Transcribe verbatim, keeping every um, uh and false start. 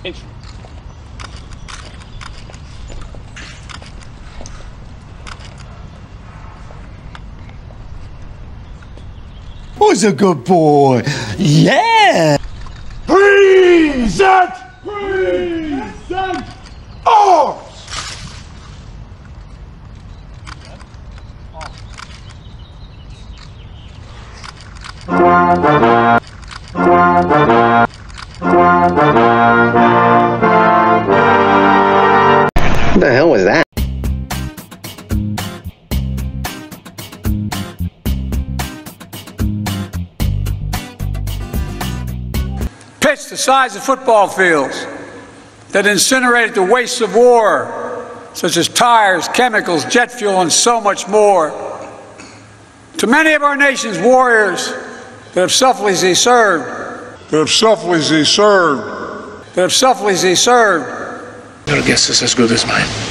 It's Who's a good boy? Yeah! Present! Present! Arms! What the hell was that? Pitch the size of football fields that incinerated the wastes of war, such as tires, chemicals, jet fuel, and so much more. To many of our nation's warriors that have selflessly served, that have selflessly served, that have selflessly served, your guess is as good as mine.